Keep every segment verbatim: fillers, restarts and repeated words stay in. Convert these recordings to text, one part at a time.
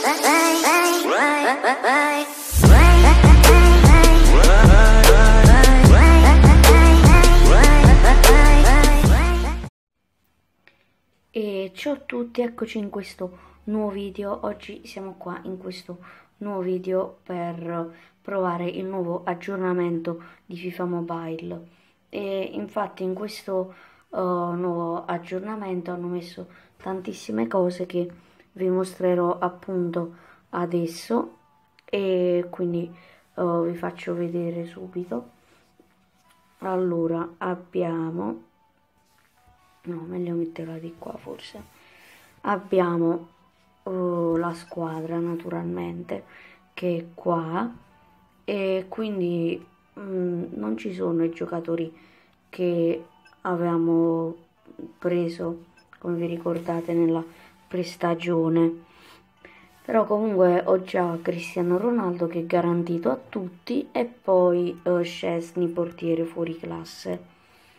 E ciao a tutti, eccoci in questo nuovo video. Oggi siamo qua in questo nuovo video per provare il nuovo aggiornamento di FIFA Mobile. E infatti in questo uh, nuovo aggiornamento hanno messo tantissime cose che vi mostrerò appunto adesso, e quindi uh, vi faccio vedere subito. Allora abbiamo, no, meglio metterla di qua forse. Abbiamo uh, la squadra naturalmente, che è qua, e quindi mh, non ci sono i giocatori che avevamo preso, come vi ricordate, nella prestagione. Però comunque ho già Cristiano Ronaldo, che è garantito a tutti, e poi uh, Szczesny, portiere fuori classe.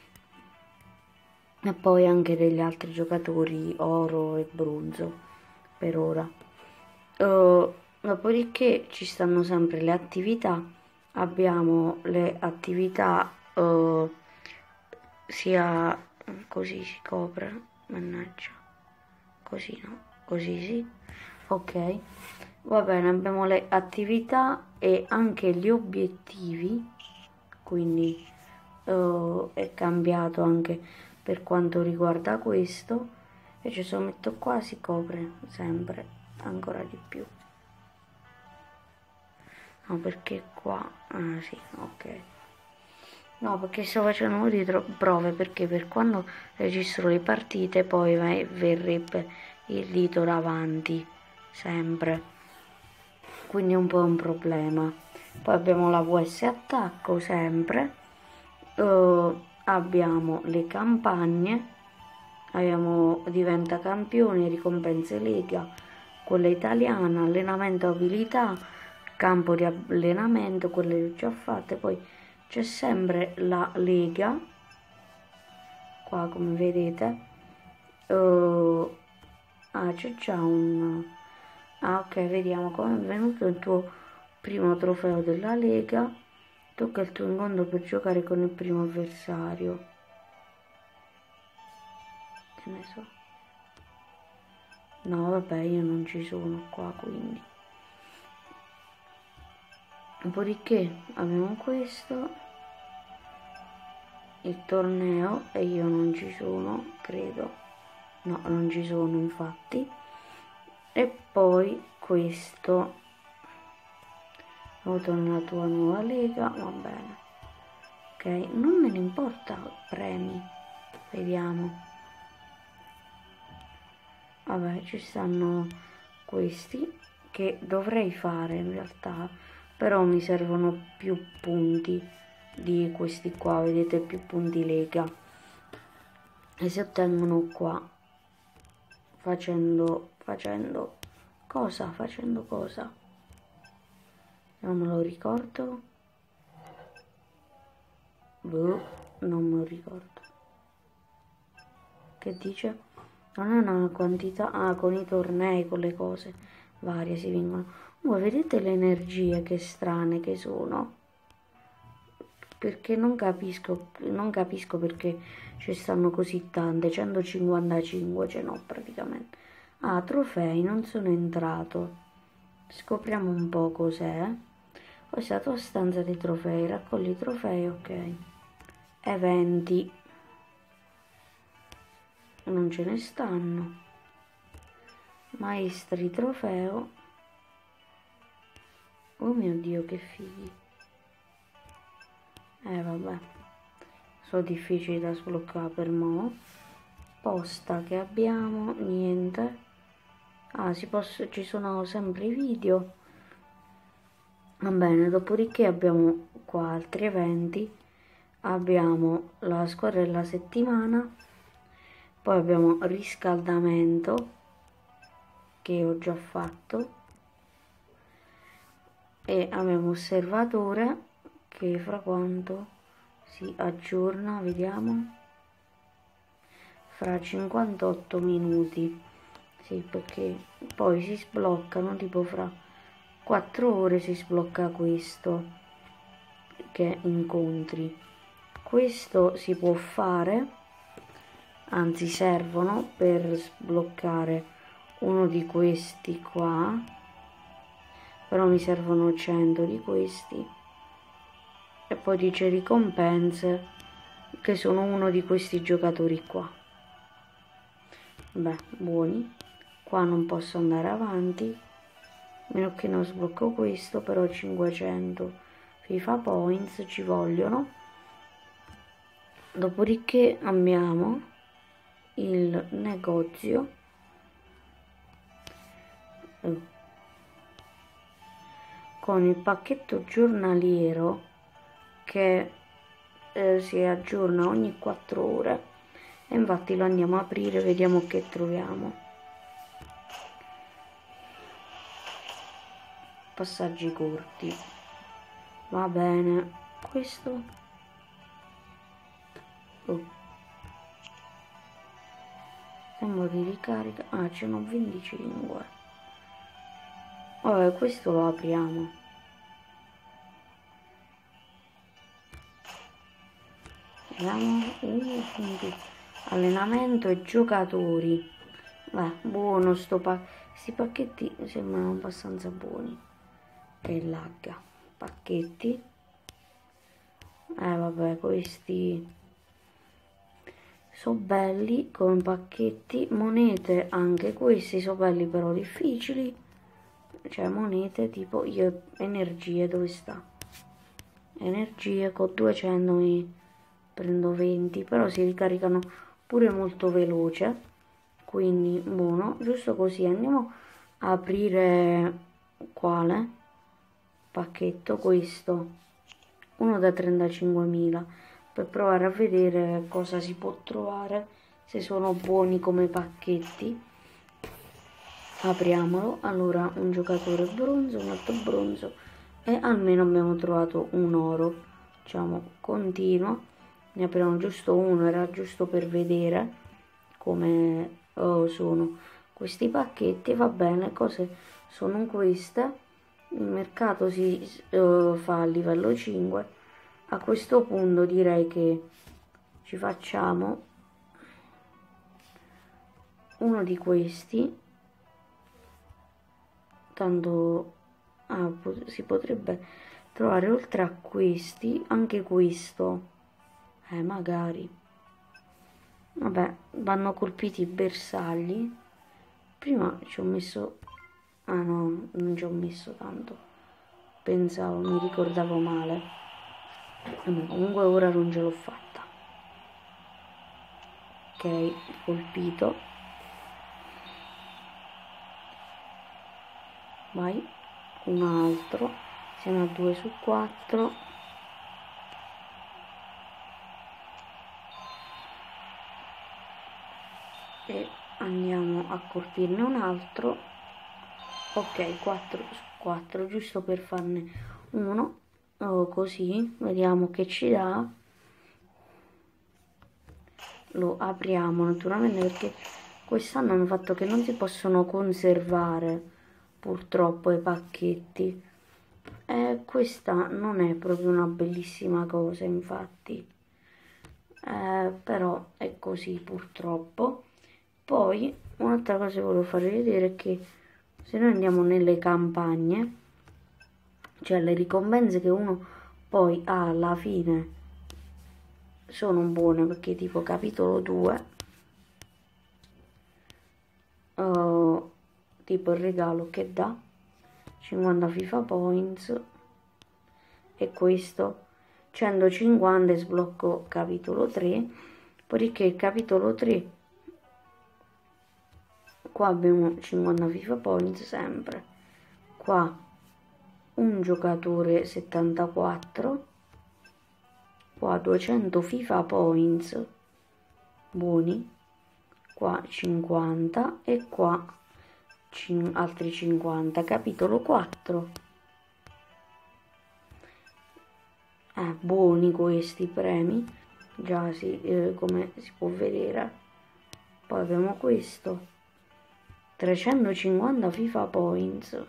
E poi anche degli altri giocatori oro e bronzo per ora. Uh, dopodiché ci stanno sempre le attività. Abbiamo le attività uh, sia così si copre, mannaggia, così no, così sì, ok, va bene. Abbiamo le attività e anche gli obiettivi, quindi uh, è cambiato anche per quanto riguarda questo. E ci sono, metto qua, si copre sempre ancora di più. No, perché qua, ah sì, ok, no, perché sto facendo un po' di prove, perché per quando registro le partite poi verrebbe il dito davanti sempre, quindi è un po' un problema. Poi abbiamo la V S attacco sempre, uh, abbiamo le campagne, abbiamo diventa campione, ricompense lega, quella italiana, allenamento abilità, campo di allenamento, quelle le ho già fatte. Poi c'è sempre la lega qua, come vedete. Uh, ah, c'è già un, ah ok, vediamo come è venuto il tuo primo trofeo della lega. Tocca il tuo incontro per giocare con il primo avversario. Che ne so, no vabbè, io non ci sono qua, quindi. Dopodiché abbiamo questo, il torneo, e io non ci sono, credo, no, non ci sono infatti. E poi questo, voto nella tua nuova lega, va bene, ok, non me ne importa premi, vediamo. Vabbè, ci stanno questi che dovrei fare in realtà, però mi servono più punti di questi qua, vedete, più punti lega, e si ottengono qua facendo facendo cosa facendo cosa non me lo ricordo, boh, non me lo ricordo. Che dice? Non è una quantità, ah, con i tornei, con le cose varie si vincono. Voi vedete le energie che strane che sono? Perché non capisco, non capisco perché ci stanno così tante, centocinquantacinque ce n'ho praticamente. Ah, trofei, non sono entrato. Scopriamo un po' cos'è. Questa è la tua stanza di trofei, raccogli i trofei, ok. Eventi. Non ce ne stanno. Maestri trofeo. Oh mio Dio, che fighi. Eh vabbè, sono difficili da sbloccare per mo'. Posta che abbiamo, niente. Ah, si posso, ci sono sempre i video. Va bene, dopodiché abbiamo qua altri eventi. Abbiamo la squadra della settimana. Poi abbiamo riscaldamento, che ho già fatto. E abbiamo osservatore, che fra quanto si aggiorna, vediamo, fra cinquantotto minuti Sì, perché poi si sbloccano, tipo fra quattro ore si sblocca questo che incontri. Questo si può fare, anzi servono per sbloccare uno di questi qua, però mi servono cento di questi. E poi dice ricompense, che sono uno di questi giocatori qua. Beh, buoni. Qua non posso andare avanti, a meno che non sblocco questo, però cinquecento FIFA Points ci vogliono. Dopodiché abbiamo il negozio. Eh, con il pacchetto giornaliero che eh, si aggiorna ogni quattro ore, e infatti lo andiamo a aprire, vediamo che troviamo. Passaggi corti, va bene. Questo oh. Tempo di ricarica, ah, ce n'ho venticinque. Vabbè, questo lo apriamo. Vediamo, uh, quindi allenamento e giocatori. Beh, buono sto pa questi pacchetti sembrano abbastanza buoni. Che lagga. Pacchetti. Eh vabbè, questi sono belli con pacchetti. Monete anche questi sono belli, però difficili. Cioè monete tipo io energie, dove sta? Energie con duecento mi prendo venti, però si ricaricano pure molto veloce, quindi buono. Giusto così andiamo a aprire quale pacchetto, questo, uno da trentacinquemila, per provare a vedere cosa si può trovare, se sono buoni come pacchetti. Apriamolo. Allora, un giocatore bronzo, un altro bronzo, e almeno abbiamo trovato un oro. Diciamo continua, ne apriamo giusto uno, era giusto per vedere come oh, sono questi pacchetti. Va bene, cose sono queste. Il mercato si uh, fa a livello cinque. A questo punto direi che ci facciamo uno di questi, tanto ah, si potrebbe trovare oltre a questi anche questo, eh magari. Vabbè, vanno colpiti i bersagli. Prima ci ho messo, ah no, non ci ho messo tanto, pensavo, mi ricordavo male. Vabbè, comunque ora non ce l'ho fatta. Ok, colpito. Vai, un altro, siamo a due su quattro. E andiamo a colpirne un altro. Ok, quattro su quattro, giusto per farne uno. Oh, così, vediamo che ci dà. Lo apriamo naturalmente, perché quest'anno hanno fatto che non si possono conservare purtroppo i pacchetti, e questa non è proprio una bellissima cosa, infatti, eh, però è così purtroppo. Poi un'altra cosa che volevo farvi vedere è che se noi andiamo nelle campagne, cioè le ricompense che uno poi ha alla fine sono buone, perché tipo capitolo due, uh, tipo il regalo che dà cinquanta FIFA Points, e questo centocinquanta e sblocco capitolo tre. Poi il capitolo tre, qua abbiamo cinquanta FIFA Points sempre, qua un giocatore settantaquattro, qua duecento FIFA Points buoni, qua cinquanta e qua altri cinquanta. Capitolo quattro, eh, buoni questi premi, già si, eh, come si può vedere. Poi abbiamo questo, trecentocinquanta FIFA Points.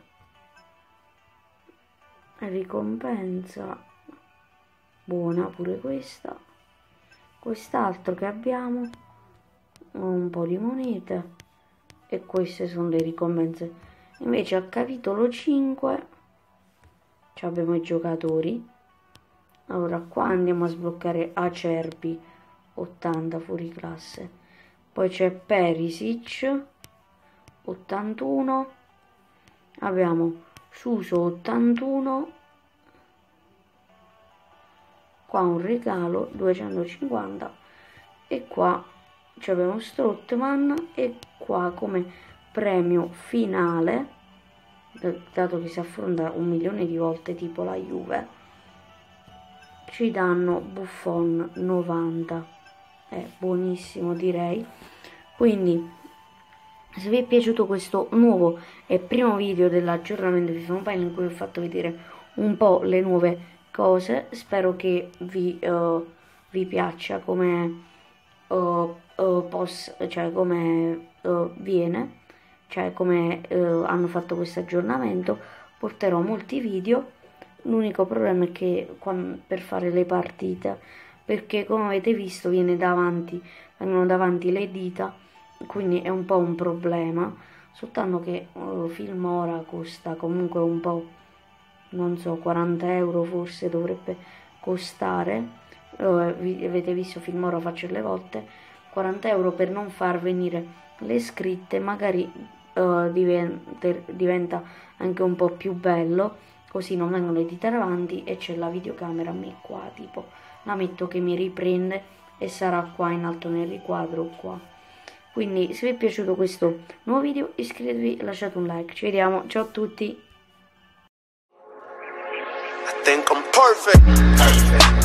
Ricompensa buona pure questa. Quest'altro che abbiamo, un po' di monete, e queste sono le ricompense. Invece a capitolo cinque abbiamo i giocatori. Allora qua andiamo a sbloccare Acerbi ottanta fuori classe, poi c'è Perisic ottantuno, abbiamo Suso ottantuno, qua un regalo duecentocinquanta, e qua abbiamo Strootman, e qua come premio finale, dato che si affronta un milione di volte tipo la Juve, ci danno Buffon novanta. È buonissimo, direi. Quindi se vi è piaciuto questo nuovo e primo video dell'aggiornamento di FIFA Mobile, in cui ho fatto vedere un po' le nuove cose, spero che vi, uh, vi piaccia come uh, uh, post, cioè come uh, viene, cioè come uh, hanno fatto questo aggiornamento. Porterò molti video. L'unico problema è che quando, per fare le partite, perché come avete visto viene davanti, vengono davanti le dita, quindi è un po' un problema, soltanto che uh, Filmora costa comunque un po', non so, quaranta euro forse dovrebbe costare. Uh, vi, avete visto Filmora faccio le volte, quaranta euro per non far venire le scritte, magari uh, diventa, diventa anche un po' più bello, così non vengono le dita davanti e c'è la videocamera a me qua, tipo la metto che mi riprende e sarà qua in alto nel riquadro qua. Quindi se vi è piaciuto questo nuovo video iscrivetevi e lasciate un like. Ci vediamo, ciao a tutti. I think I'm perfect. Perfect.